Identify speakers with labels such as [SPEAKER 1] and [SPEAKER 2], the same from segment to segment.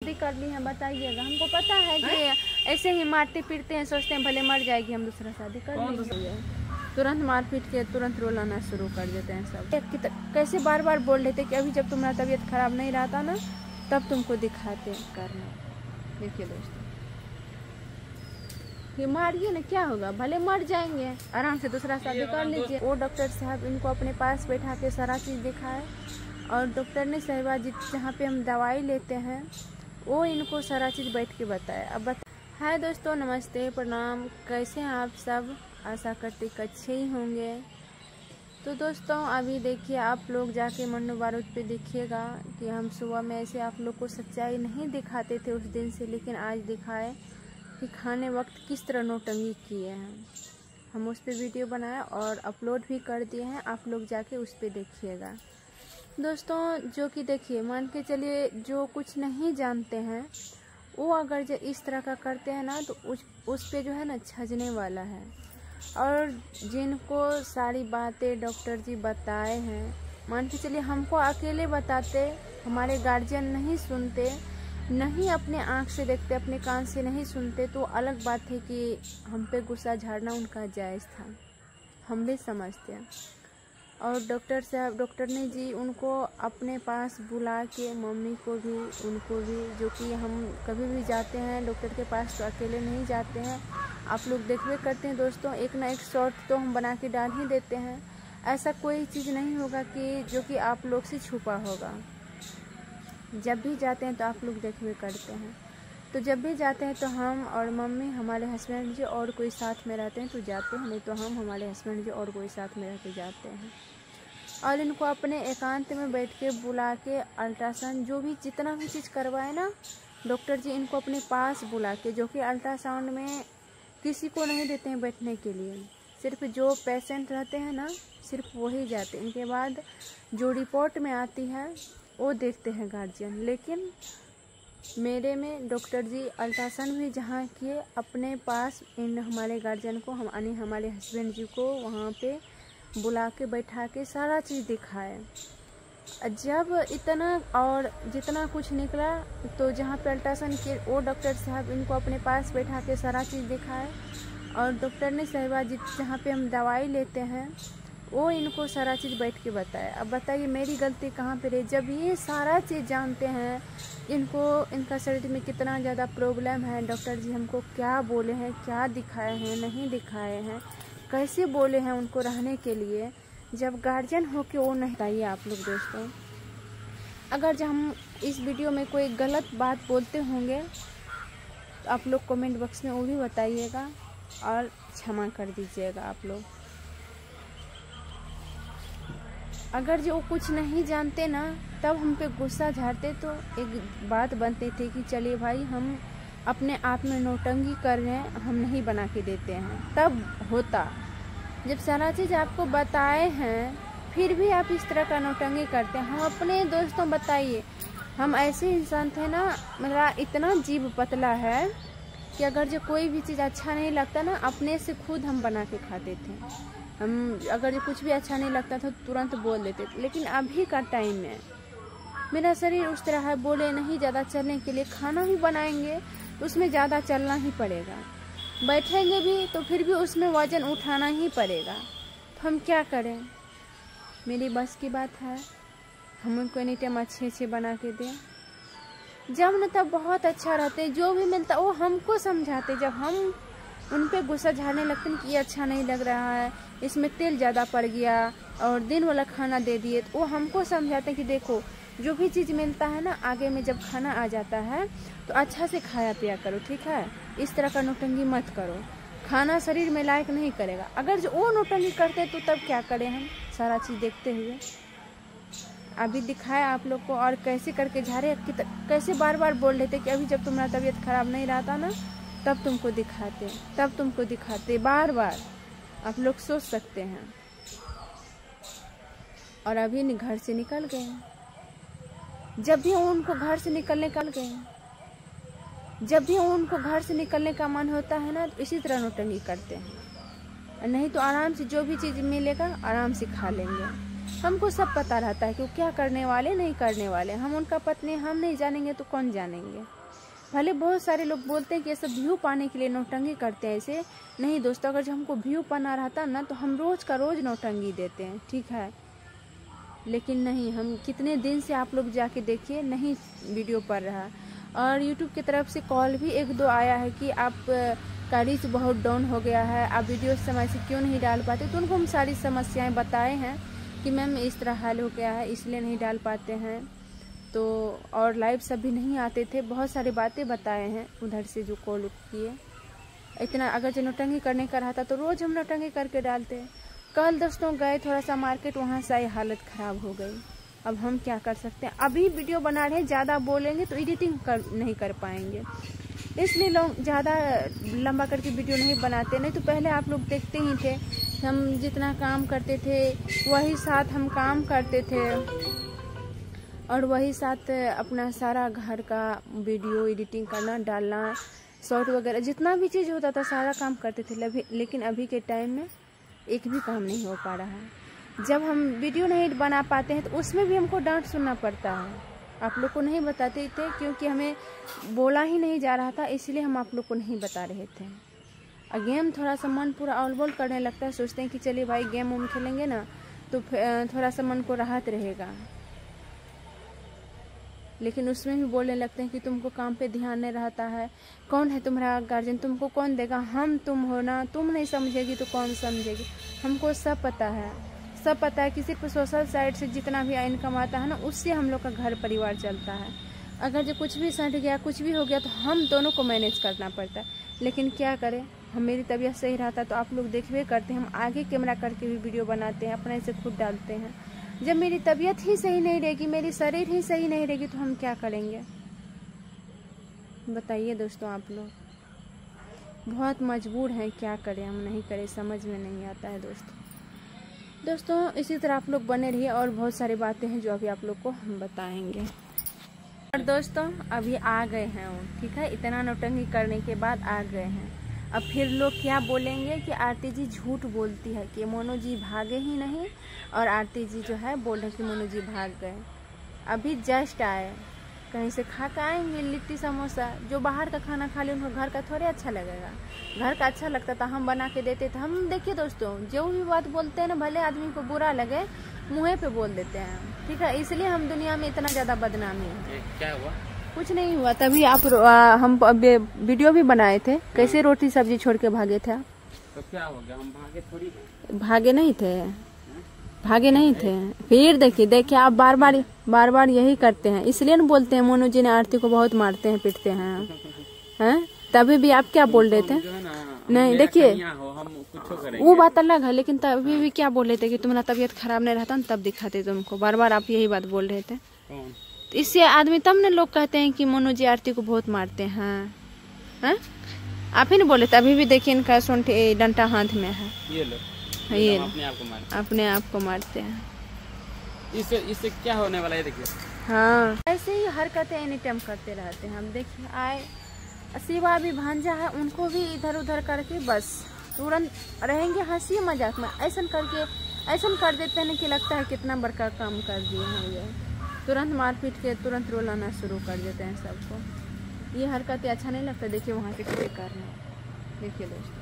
[SPEAKER 1] शादी कर ली है बताइएगा। हमको पता है कि ऐसे ही मारते पीटते हैं, सोचते हैं भले मर जाएगी हम दूसरा शादी कर लेंगे। तुरंत मार पीट के तुरंत रोलाना शुरू कर देते हैं सब। कैसे बार बार बोल रहे थे कि अभी जब तुम्हारा तबीयत खराब नहीं रहता ना तब तुमको दिखाते करना। देखिए दोस्तों, ये मारिए ना, क्या होगा, भले मर जाएंगे, आराम से दूसरा शादी कर लीजिए। वो डॉक्टर साहब इनको अपने पास बैठा के सारा चीज़ दिखाए और डॉक्टर ने शहबाज जहाँ पे हम दवाई लेते हैं वो इनको सारा चीज़ बैठ के बताया। अब हाय दोस्तों, नमस्ते, प्रणाम, कैसे हैं आप सब? आशा करते कि अच्छे ही होंगे। तो दोस्तों अभी देखिए, आप लोग जाके मन्नू बारूद पे देखिएगा कि हम सुबह में ऐसे आप लोग को सच्चाई नहीं दिखाते थे उस दिन से, लेकिन आज दिखाए कि खाने वक्त किस तरह नौटंकी किए हैं। हम उस पर वीडियो बनाए और अपलोड भी कर दिए हैं, आप लोग जाके उस पर देखिएगा दोस्तों। जो कि देखिए, मान के चलिए जो कुछ नहीं जानते हैं वो अगर जो इस तरह का करते हैं ना तो उस पे जो है ना छजने वाला है। और जिनको सारी बातें डॉक्टर जी बताए हैं, मान के चलिए हमको अकेले बताते, हमारे गार्जियन नहीं सुनते, नहीं अपने आँख से देखते, अपने कान से नहीं सुनते, तो अलग बात है कि हम पे गुस्सा झाड़ना उनका जायज़ था, हम भी समझते हैं। और डॉक्टर साहब, डॉक्टर ने जी उनको अपने पास बुला के, मम्मी को भी उनको भी, जो कि हम कभी भी जाते हैं डॉक्टर के पास तो अकेले नहीं जाते हैं, आप लोग देखबे करते हैं दोस्तों, एक ना एक शॉर्ट तो हम बना के डाल ही देते हैं। ऐसा कोई चीज़ नहीं होगा कि जो कि आप लोग से छुपा होगा। जब भी जाते हैं तो आप लोग देखबे करते हैं। तो जब भी जाते हैं तो हम और मम्मी, हमारे हस्बैंड जी और कोई साथ में रहते हैं तो जाते हैं, नहीं तो हम, हमारे हस्बैंड जी और कोई साथ में रह के जाते हैं। और इनको अपने एकांत में बैठ के बुला के अल्ट्रासाउंड, जो भी जितना भी चीज़ करवाए ना डॉक्टर जी, इनको अपने पास बुला के, जो कि अल्ट्रासाउंड में किसी को नहीं देते हैं बैठने के लिए, सिर्फ जो पेशेंट रहते हैं ना सिर्फ वही जाते हैं। इनके बाद जो रिपोर्ट में आती है वो देखते हैं गार्जियन। लेकिन मेरे में डॉक्टर जी अल्ट्रासाउंड भी जहाँ किए, अपने पास इन हमारे गार्जियन को, यानी हमारे हस्बैंड जी को वहाँ पे बुला के बैठा के सारा चीज़ दिखाए। जब इतना और जितना कुछ निकला तो जहाँ पे अल्ट्रासाउंड किए वो डॉक्टर साहब इनको अपने पास बैठा के सारा चीज़ दिखाए और डॉक्टर ने शहबाज जहाँ पे हम दवाई लेते हैं वो इनको सारा चीज़ बैठ के बताया। अब बताइए मेरी गलती कहाँ पे रही? जब ये सारा चीज़ जानते हैं, इनका शरीर में कितना ज़्यादा प्रॉब्लम है, डॉक्टर जी हमको क्या बोले हैं, क्या दिखाए हैं, नहीं दिखाए हैं, कैसे बोले हैं उनको रहने के लिए, जब गार्जियन हो के वो नहीं बताइए आप लोग दोस्तों। अगर जब हम इस वीडियो में कोई गलत बात बोलते होंगे तो आप लोग कमेंट बॉक्स में वो भी बताइएगा और क्षमा कर दीजिएगा आप लोग। अगर जो कुछ नहीं जानते ना तब हम पे गुस्सा झाड़ते तो एक बात बनती थी कि चलिए भाई हम अपने आप में नौटंकी कर रहे हैं, हम नहीं बना के देते हैं, तब होता। जब सारा चीज़ आपको बताए हैं फिर भी आप इस तरह का नौटंकी करते हैं। हम अपने दोस्तों बताइए, हम ऐसे इंसान थे ना, मेरा इतना जीभ पतला है कि अगर जो कोई भी चीज़ अच्छा नहीं लगता ना अपने से खुद हम बना के खाते थे। हम अगर जो कुछ भी अच्छा नहीं लगता था तुरंत बोल देते थे। लेकिन अभी का टाइम में मेरा शरीर उस तरह है, बोले नहीं ज़्यादा चलने के लिए, खाना भी बनाएंगे तो उसमें ज़्यादा चलना ही पड़ेगा, बैठेंगे भी तो फिर भी उसमें वज़न उठाना ही पड़ेगा। तो हम क्या करें? मेरी बस की बात है हम उनको एनी टाइम अच्छे बना के दें? जब न तब बहुत अच्छा रहते, जो भी मिलता वो हमको समझाते। जब हम उन पे गुस्सा झाड़ने लगते हैं कि ये अच्छा नहीं लग रहा है, इसमें तेल ज़्यादा पड़ गया और दिन वाला खाना दे दिए, तो वो हमको समझाते हैं कि देखो जो भी चीज़ मिलता है ना आगे में जब खाना आ जाता है तो अच्छा से खाया पिया करो, ठीक है? इस तरह का नौटंकी मत करो, खाना शरीर में लायक नहीं करेगा। अगर जो वो नौटंकी करते तो तब क्या करें हम सारा चीज़ देखते हुए? अभी दिखाया आप लोग को और कैसे करके झाड़े, कैसे बार बार बोल रहे थे कि अभी जब तुम्हारा तबीयत खराब नहीं रहता ना तब तुमको दिखाते बार बार, आप लोग सोच सकते हैं। और अभी घर से निकल गए। जब भी उनको घर से निकलने का मन होता है ना तो इसी तरह नौटंकी करते हैं, नहीं तो आराम से जो भी चीज़ मिलेगा आराम से खा लेंगे। हमको सब पता रहता है कि वो क्या करने वाले नहीं करने वाले, हम उनका पत्नी हम नहीं जानेंगे तो कौन जानेंगे। भले बहुत सारे लोग बोलते हैं कि ये सब व्यू पाने के लिए नौटंकी करते हैं, ऐसे नहीं दोस्तों। अगर जो हमको व्यू पाना रहता ना तो हम रोज़ का रोज़ नौटंकी देते हैं, ठीक है। लेकिन नहीं, हम कितने दिन से आप लोग जाके देखिए नहीं वीडियो पड़ रहा। और यूट्यूब की तरफ से कॉल भी 1-2 आया है कि आप का रीच बहुत डाउन हो गया है, आप वीडियो समय से क्यों नहीं डाल पाते। तो उनको हम सारी समस्याएं बताए हैं कि मैम इस तरह हाल हो गया है, इसलिए नहीं डाल पाते हैं। तो और लाइव सभी नहीं आते थे, बहुत सारी बातें बताए हैं उधर से जो कॉल किए। इतना अगर जो नौटंकी करने का रहा था तो रोज़ हम नौटंकी करके डालते। कल दोस्तों गए थोड़ा सा मार्केट, वहाँ से हालत ख़राब हो गई। अब हम क्या कर सकते हैं, अभी वीडियो बना रहे हैं, ज़्यादा बोलेंगे तो एडिटिंग नहीं कर पाएंगे, इसलिए लोग ज़्यादा लंबा करके वीडियो नहीं बनाते। नहीं तो पहले आप लोग देखते ही थे, हम जितना काम करते थे वही साथ हम काम करते थे और वही साथ अपना सारा घर का वीडियो एडिटिंग करना, डालना, शॉर्ट वगैरह जितना भी चीज़ होता था सारा काम करते थे। लेकिन अभी के टाइम में एक भी काम नहीं हो पा रहा है। जब हम वीडियो नहीं बना पाते हैं तो उसमें भी हमको डांट सुनना पड़ता है। आप लोग को नहीं बताते थे क्योंकि हमें बोला ही नहीं जा रहा था, इसलिए हम आप लोग को नहीं बता रहे थे। और गेम थोड़ा सा मन पूरा औल-बोल करने लगता है, सोचते हैं कि चलिए भाई गेम उम खेलेंगे ना तो थोड़ा सा मन को राहत रहेगा। लेकिन उसमें भी बोलने लगते हैं कि तुमको काम पे ध्यान नहीं रहता है, कौन है तुम्हारा गार्जियन, तुमको कौन देगा, हम तुम हो ना, तुम नहीं समझेगी तो कौन समझेगी। हमको सब पता है, सब पता है कि सिर्फ सोशल साइट से जितना भी इनकम आता है ना उससे हम लोग का घर परिवार चलता है। अगर जो कुछ भी सट गया, कुछ भी हो गया तो हम दोनों को मैनेज करना पड़ता है। लेकिन क्या करें, हम मेरी तबीयत सही रहता तो आप लोग देखबे करते हैं, हम आगे कैमरा करके भी वीडियो बनाते हैं, अपने से खुद डालते हैं। जब मेरी तबीयत ही सही नहीं रहेगी, मेरी शरीर ही सही नहीं रहेगी तो हम क्या करेंगे बताइए दोस्तों। आप लोग बहुत मजबूर हैं, क्या करें हम, नहीं करें, समझ में नहीं आता है दोस्तों। इसी तरह आप लोग बने रहिए और बहुत सारी बातें हैं जो अभी आप लोग को हम बताएंगे। और दोस्तों अभी आ गए हैं वो, ठीक है, इतना नौटंकी करने के बाद आ गए हैं। अब फिर लोग क्या बोलेंगे कि आरती जी झूठ बोलती है कि मोनू जी भागे ही नहीं, और आरती जी जो है बोल रहे कि मोनू जी भाग गए। अभी जस्ट आए, कहीं से खा के आएंगे लिट्टी समोसा। जो बाहर का खाना खा ले उनको घर का थोड़े अच्छा लगेगा, घर का अच्छा लगता था, हम बना के देते थे। हम देखिए दोस्तों, जो भी बात बोलते हैं ना, भले आदमी को बुरा लगे मुँह पे बोल देते हैं, ठीक है, इसलिए हम दुनिया में इतना ज़्यादा बदनामी है। क्या हुआ? कुछ नहीं हुआ। तभी आप हम वीडियो भी बनाए थे, कैसे रोटी सब्जी छोड़ के भागे थे।
[SPEAKER 2] तो क्या हो गया, हम भागे थोड़ी,
[SPEAKER 1] भागे नहीं थे, भागे नहीं थे। फिर देखिए आप बार बार यही करते हैं, इसलिए न बोलते हैं मोनू जी ने आरती को बहुत मारते हैं, पीटते हैं। तभी भी आप क्या बोल रहे थे, नहीं देखिए वो बात अलग है, लेकिन तभी भी क्या बोल रहे थे कि तुम्हारा तबीयत खराब नहीं रहता न तब दिखाते तुमको। बार बार आप यही बात बोल रहे थे। तो इससे आदमी तब न लोग कहते हैं कि मोनू जी आरती को बहुत मारते हैं। आप ही नहीं बोले थे, अभी भी देखिए इनका सोंठी डंडा हाथ में है, ये अपने आप को मारते हैं।
[SPEAKER 2] इससे क्या होने वाला है देखिए।
[SPEAKER 1] हाँ, ऐसे ही हरकतें एनी टाइम करते रहते हैं। हम देखिए आए शिवा भी भांजा है, उनको भी इधर उधर करके बस तुरंत रहेंगे हंसी मजाक में, ऐसा कर देते हैं कि लगता है कितना बड़का काम कर दिए हैं ये। तुरंत मारपीट के तुरंत रोलाना शुरू कर देते हैं सबको। ये हरकतें अच्छा नहीं लगता। देखिए वहाँ के क्या कर रहे हैं, देखिए दोस्तों,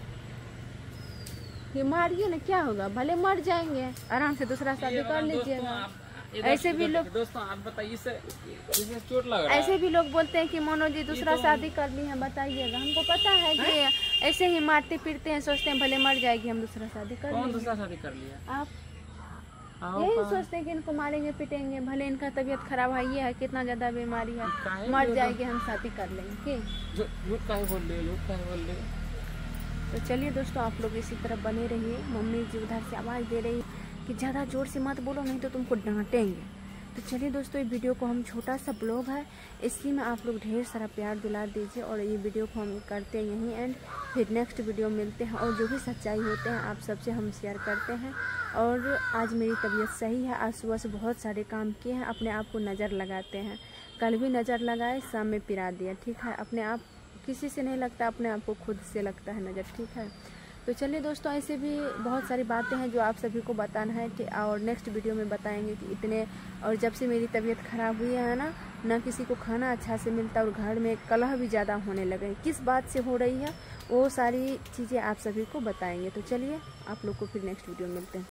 [SPEAKER 1] ये मारिए ना, क्या होगा, भले मर जाएंगे, आराम से दूसरा शादी कर लीजिएगा। ऐसे भी लोग
[SPEAKER 2] दोस्तों आप बताइए, इससे चोट लग रहा है।
[SPEAKER 1] ऐसे भी लोग बोलते हैं कि मोनू जी दूसरा शादी कर ली है, बताइएगा। हमको पता है कि ऐसे ही मारते पीटते हैं, सोचते हैं भले मर जाएगी हम दूसरा शादी कर लेंगे।
[SPEAKER 2] दूसरा शादी कर लिया आप?
[SPEAKER 1] यही सोचते हैं कि इनको मारेंगे पीटेंगे, भले इनका तबीयत खराब है, ये है कितना ज्यादा बीमारी है, मर जाएगी हम शादी कर लेंगे।
[SPEAKER 2] झूठ काहे बोल रहे।
[SPEAKER 1] तो चलिए दोस्तों आप लोग इसी तरह बने रहिए। मम्मी जी उधर से आवाज़ दे रही कि ज़्यादा जोर से मत बोलो नहीं तो तुमको डांटेंगे। तो चलिए दोस्तों, ये वीडियो को हम छोटा सा ब्लॉग है, इसी में आप लोग ढेर सारा प्यार दुलार दीजिए। और ये वीडियो को हम करते हैं यहीं एंड, फिर नेक्स्ट वीडियो मिलते हैं। और जो भी सच्चाई होते हैं आप सबसे हम शेयर करते हैं। और आज मेरी तबीयत सही है, आज सुबह से बहुत सारे काम किए हैं, अपने आप को नज़र लगाते हैं। कल भी नज़र लगाए, शाम में पिरा दिया, ठीक है। अपने आप किसी से नहीं लगता, अपने आप को खुद से लगता है नज़र, ठीक है। तो चलिए दोस्तों, ऐसे भी बहुत सारी बातें हैं जो आप सभी को बताना है, और नेक्स्ट वीडियो में बताएंगे कि इतने। और जब से मेरी तबीयत ख़राब हुई है ना, ना किसी को खाना अच्छा से मिलता और घर में कलह भी ज़्यादा होने लगे। किस बात से हो रही है वो सारी चीज़ें आप सभी को बताएंगे। तो चलिए आप लोग को फिर नेक्स्ट वीडियो में मिलते हैं।